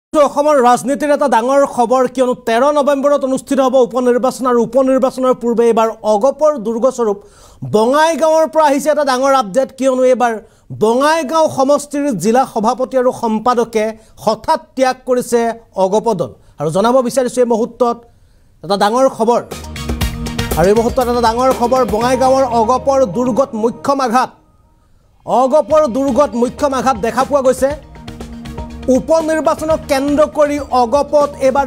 অসমৰ ৰাজনীতিৰ এটা ডাঙৰ খবৰ কিয়নো 13 নৱেম্বৰত অনুষ্ঠিত হ'ব উপনিৰ্বাচন আৰু উপনিৰ্বাচনৰ পূৰ্বে এবাৰ অগপৰ দুৰ্গস্বৰূপ বঙাইগাঁৱৰ পৰা আহিছে এটা ডাঙৰ আপডেট কিয়নো এবাৰ বঙাইগাঁও সমষ্টিৰ জিলা সভাপতি আৰু সম্পাদকে হঠাৎ ত্যাগ কৰিছে অগপদল আৰু জনাব বিচাৰিছো এই মুহূৰ্তত এটা ডাঙৰ খবৰ আৰু এই মুহূৰ্তত এটা ডাঙৰ খবৰ বঙাইগাঁৱৰ অগপৰ দুৰ্গত মুখ্য আঘাত দেখা পোৱা গৈছে উপনিৰ্বাচনক কেন্দ্ৰ কৰি অগপত এবাৰ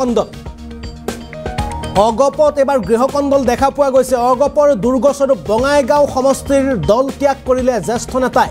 গৃহকণ্ডল দেখা পোৱা গৈছে অগপৰ দুৰ্গস্বৰূপ বঙাইগাঁও সমষ্টিৰ দল ত্যাগ কৰিলে জ্যেষ্ঠ নেতাই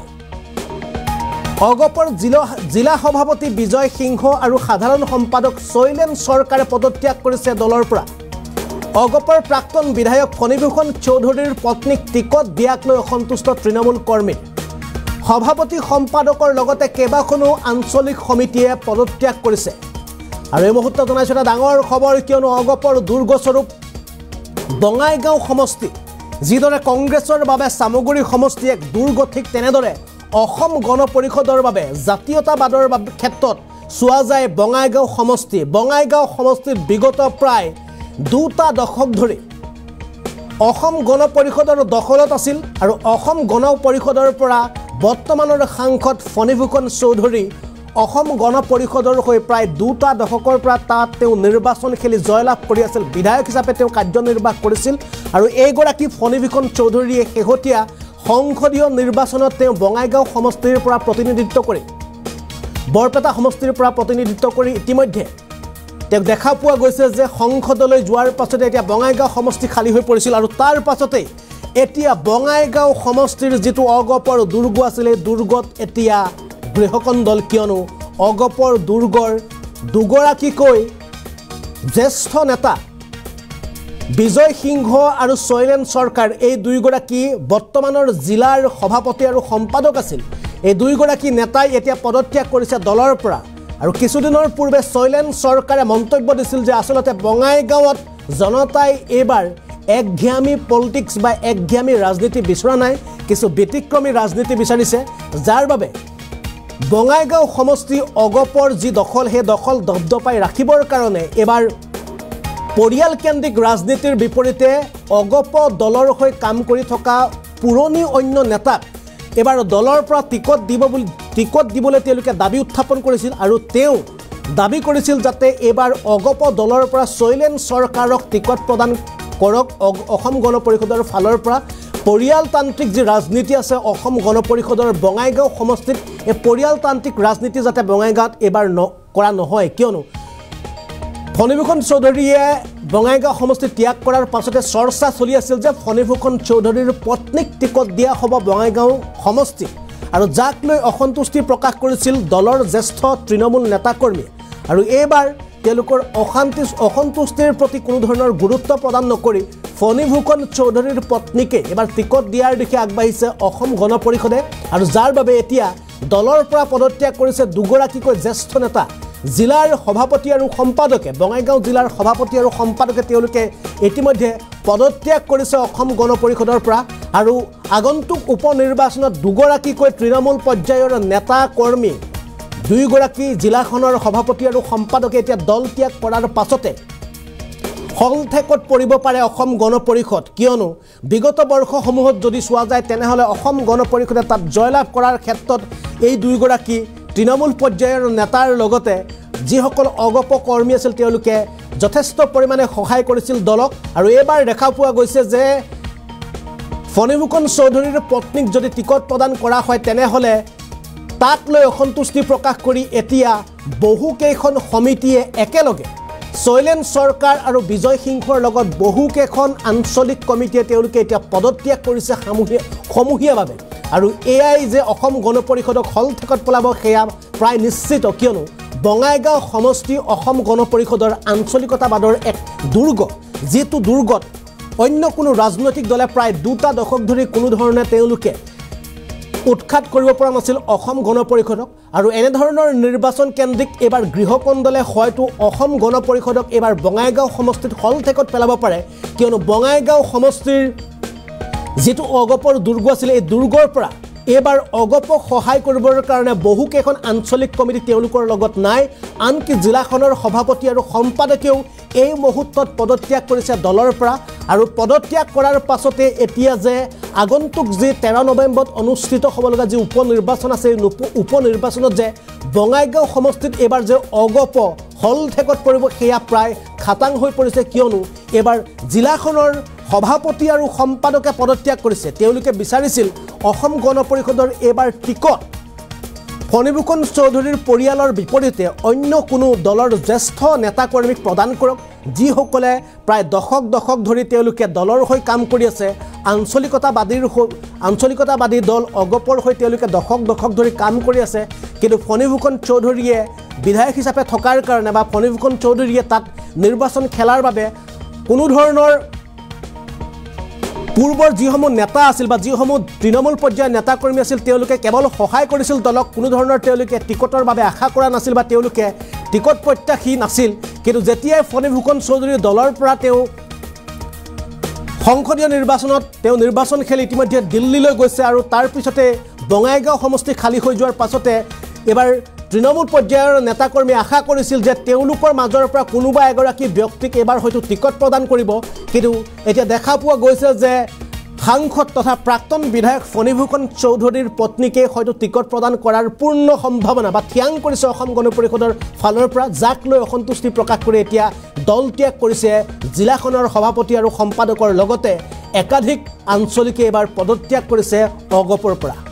অগপৰ জিলা সভাপতি বিজয় সিংহ আৰু সাধাৰণ সম্পাদক শৈলেন চৰকাৰে পদত্যাগ কৰিছে দলৰ পৰা অগপৰ প্ৰাক্তন বিধায়ক ফণীভূষণ চৌধুৰীৰ পত্নীক টিকট দিয়াক লৈ অসন্তুষ্ট তৃণমূল কৰ্মী সভাপতি সম্পাদকৰ লগতে কেবাখনো আঞ্চলিক সমিতিয়ে পদত্যাগ কৰিছে আৰু এই মুহূৰ্তত জনাইছো এটা ডাঙৰ খবৰ কিয়নো অগপৰ দুৰ্গস্বৰূপ বঙাইগাঁও সমষ্টি যিদৰে কংগ্ৰেছৰ বাবে সামগুৰি সমষ্টি এক দুৰ্গ ঠিক তেনেদৰে অসম গণ পৰিষদৰ বাবে জাতীয়তাবাদৰ ক্ষেত্ৰত চোৱা যায় বঙাইগাঁও সমষ্টিত বিগত প্ৰায় দুটা দশক ধৰি অসম গণ পৰিষদৰ দখলত আছিল আৰু অসম গণ পৰিষদৰ পৰা বৰ্তমানৰ সাংসদ ফণীভূষণ চৌধুৰী অসম গণ পৰিষদৰ হৈ প্ৰায় দুটা দশকৰ পৰা তাত তেওঁ নিৰ্বাচন খেলি জয়লাভ কৰি আছিল বিধায়ক হিচাপে তেওঁ কাৰ্যনিৰ্বাহ কৰিছিল আৰু এইগৰাকী ফণীভূষণ চৌধুৰীয়ে শেহতীয়া সংসদীয় নিৰ্বাচনত তেওঁ বঙাইগাঁও সমষ্টিৰ পৰা প্ৰতিনিধিত্ব কৰি বৰপেটা সমষ্টিৰ পৰা প্ৰতিনিধিত্ব কৰি ইতিমধ্যে তেওঁ দেখা পোৱা গৈছে যে সংসদলৈ যোৱাৰ পাছতে এতিয়া বঙাইগাঁও সমষ্টি খালী হৈ পৰিছিল আৰু তাৰ পাছতে এতিয়া বঙাইগাঁও সমষ্টিৰ যেটো অগপৰ দুৰ্গ আছিল দুৰ্গত এতিয়া গৃহকণ্ডল কিয়নো অগপৰ দুৰ্গৰ দুগৰাকীকৈ জ্যেষ্ঠ নেতা বিজয় সিংহ আৰু শৈলেন চৰকাৰ এই দুইগৰাকী বৰ্তমানৰ জিলাৰ সভাপতি আৰু সম্পাদক আছিল এই দুইগৰাকী নেতাই এতিয়া পদত্যাগ কৰিছে দলৰ পৰা আৰু কিছুদিনৰ পূৰ্বে শৈলেন চৰকাৰে মন্তব্য দিছিল যে আসলতে বঙাইগাঁৱত জনতাই এবাৰ একঘেয়ামী পলিটিক্স বা একঘেয়ামী ৰাজনীতি বিচৰা নাই কিছু ব্যতিক্ৰমী ৰাজনীতি বিচাৰিছে যাৰ বাবে বঙাইগাঁও সমষ্টি অগপৰ যি দখল হে দখল দবদপাই ৰাখিবৰ কাৰণে এবাৰ পৰিয়ালকেন্দ্ৰিক ৰাজনীতিৰ বিপৰীতে অগপ দলৰ হৈ কাম কৰি থকা পুৰণি অন্য নেতাক এবাৰ দলৰ পৰা টিকট দিবলৈ তেওঁলোকে দাবী উত্থাপন কৰিছিল আৰু তেওঁ দাবী কৰিছিল যাতে এবাৰ অগপ দলৰ পৰা শৈলেন চৰকাৰক টিকট প্ৰদান কৰক অসম গণ পৰিষদৰ ফালৰ পৰা পৰিয়ালতান্ত্ৰিক যি ৰাজনীতি আছে অসম গণ পৰিষদৰ বঙাইগাঁও সমষ্টিত এই পৰিয়ালতান্ত্ৰিক ৰাজনীতি যাতে বঙাইগাঁৱত এবাৰ কৰা নহয় কিয়নো ফণীভূষণ চৌধুৰীয়ে বঙাইগাঁও সমষ্টি ত্যাগ কৰাৰ পাছতে চৰ্চা চলি আছিল যে ফণীভূষণ চৌধুৰীৰ পত্নীক টিকট দিয়া হ'ব বঙাইগাঁও সমষ্টি আৰু যাক লৈ অসন্তুষ্টি প্ৰকাশ কৰিছিল দলৰ জ্যেষ্ঠ তৃণমূল নেতাকৰ্মী আৰু এইবাৰ তেওঁলোকৰ অসন্তুষ্টিৰ প্ৰতি কোনো ধৰণৰ গুৰুত্ব প্ৰদান নকৰি ফণীভূষণ চৌধুৰীৰ পত্নীকে এবাৰ টিকট দিয়াৰ দিশে আগবাঢ়িছে অসম গণ পৰিষদে আৰু যাৰ বাবে এতিয়া দলৰ পৰা পদত্যাগ কৰিছে দুগৰাকীকৈ জ্যেষ্ঠ নেতা জিলাৰ সভাপতি আৰু সম্পাদকে বঙাইগাঁও জিলাৰ সভাপতি আৰু সম্পাদকে তেওঁলোকে ইতিমধ্যে পদত্যাগ কৰিছে অসম গণ পৰিষদৰ পৰা আৰু আগন্তুক উপনিৰ্বাচনত দুগৰাকীকৈ তৃণমূল পৰ্যায়ৰ নেতা কৰ্মী দুইগৰাকী জিলাখনৰ সভাপতি আৰু সম্পাদকে এতিয়া দল ত্যাগ কৰাৰ পাছতে হলঠেকত পৰিব পাৰে অসম গণ পৰিষদ কিয়নো বিগত বৰ্ষসমূহত যদি চোৱা যায় তেনেহ'লে অসম গণ পৰিষদে তাত জয়লাভ কৰাৰ ক্ষেত্ৰত এই দুইগৰাকী তৃণমূল পৰ্যায়ৰ নেতাৰ লগতে যিসকল অগপ কৰ্মী আছিল তেওঁলোকে যথেষ্ট পৰিমাণে সহায় কৰিছিল দলক আৰু এইবাৰ দেখা পোৱা গৈছে যে ফণীভূষণ চৌধুৰীৰ পত্নীক যদি টিকট প্ৰদান কৰা হয় তেনেহ'লে তাক লৈ অসন্তুষ্টি প্ৰকাশ কৰি এতিয়া বহুকেইখন সমিতিয়ে একেলগে শৈলেন চৰকাৰ আৰু বিজয় সিংহৰ লগত বহুকেইখন আঞ্চলিক কমিটিয়ে তেওঁলোকে এতিয়া পদত্যাগ কৰিছে সমূহীয়াভাৱে আৰু এআই যে অসম গণ পৰিষদক হলঠেকত পেলাব সেয়া প্ৰায় নিশ্চিত কিয়নো বঙাইগাঁও সমষ্টি অসম গণ পৰিষদৰ আঞ্চলিকতাবাদৰ এক দুৰ্গ যিটো দুৰ্গত অন্য কোনো ৰাজনৈতিক দলে প্ৰায় দুটা দশক ধৰি কোনো ধৰণে তেওঁলোকে উৎখাত কৰিব পৰা নাছিল অসম গণ পৰিষদক আৰু এনেধৰণৰ নিৰ্বাচন কেন্দ্ৰিক এবাৰ গৃহকণ্ডলে হয়তো অসম গণ পৰিষদক এবাৰ বঙাইগাঁও সমষ্টিত হলঠেকত পেলাব পাৰে কিয়নো বঙাইগাঁও সমষ্টিৰ যেটো অগপৰ দুৰ্গ আছিল এই দুৰ্গৰ পৰা এইবাৰ অগপক সহায় কৰিবৰ কাৰণে বহুকেইখন আঞ্চলিক কমিটি তেওঁলোকৰ লগত নাই আনকি জিলাখনৰ সভাপতি আৰু সম্পাদকেও এই মুহূৰ্তত পদত্যাগ কৰিছে দলৰ পৰা আৰু পদত্যাগ কৰাৰ পাছতে এতিয়া যে আগন্তুক যি 13 নৱেম্বৰত অনুষ্ঠিত হ'ব লগা যি উপনিৰ্বাচন আছে উপনিৰ্বাচনত যে বঙাইগাঁও সমষ্টিত এবাৰ যে অগপ হলঠেকত পৰিব সেয়া প্ৰায় খাটাং হৈ পৰিছে কিয়নো এবাৰ জিলাখনৰ সভাপতি আৰু সম্পাদকে পদত্যাগ কৰিছে তেওঁলোকে বিচাৰিছিল অসম গণ পৰিষদৰ এবাৰ টিকট ফণীভূষণ চৌধুৰীৰ পৰিয়ালৰ বিপৰীতে অন্য কোনো দলৰ জ্যেষ্ঠ নেতাকৰ্মীক প্ৰদান কৰক যিসকলে প্ৰায় দশক ধৰি তেওঁলোকে দলৰ হৈ কাম কৰি আছে আঞ্চলিকতাবাদী দল অগপৰ হৈ তেওঁলোকে দশক ধৰি কাম কৰি আছে কিন্তু ফণীভূষণ চৌধুৰীয়ে বিধায়ক হিচাপে থকাৰ কাৰণে বা ফণীভূষণ চৌধুৰীয়ে তাত নিৰ্বাচন খেলাৰ বাবে কোনো ধৰণৰ পূৰ্বৰ যিসমূহ নেতা আছিল বা যিসমূহ তৃণমূল পৰ্যায়ৰ নেতাকৰ্মী আছিল তেওঁলোকে কেৱল সহায় কৰিছিল দলক কোনো ধৰণৰ তেওঁলোকে টিকটৰ বাবে আশা কৰা নাছিল বা তেওঁলোকে টিকট প্ৰত্যাশী নাছিল কিন্তু যেতিয়াই ফণীভূষণ চৌধুৰীৰ দলৰ পৰা তেওঁ সংসদীয় নিৰ্বাচনত তেওঁ নিৰ্বাচন খেলি ইতিমধ্যে দিল্লীলৈ গৈছে আৰু তাৰ পিছতে বঙাইগাঁও সমষ্টি খালী হৈ যোৱাৰ পাছতে এবাৰ তৃণমূল পৰ্যায়ৰ নেতাকৰ্মী আশা কৰিছিল যে তেওঁলোকৰ মাজৰ পৰা কোনোবা এগৰাকী ব্যক্তিক এবাৰ হয়তো টিকট প্ৰদান কৰিব কিন্তু এতিয়া দেখা পোৱা গৈছে যে সাংসদ তথা প্ৰাক্তন বিধায়ক ফণীভূষণ চৌধুৰীৰ পত্নীকে হয়তো টিকট প্ৰদান কৰাৰ পূৰ্ণ সম্ভাৱনা বা থিয়াং কৰিছে অসম গণ পৰিষদৰ ফালৰ পৰা যাক লৈ অসন্তুষ্টি প্ৰকাশ কৰি এতিয়া দল ত্যাগ কৰিছে জিলাখনৰ সভাপতি আৰু সম্পাদকৰ লগতে একাধিক আঞ্চলিকে এবাৰ পদত্যাগ কৰিছে অগপৰ পৰা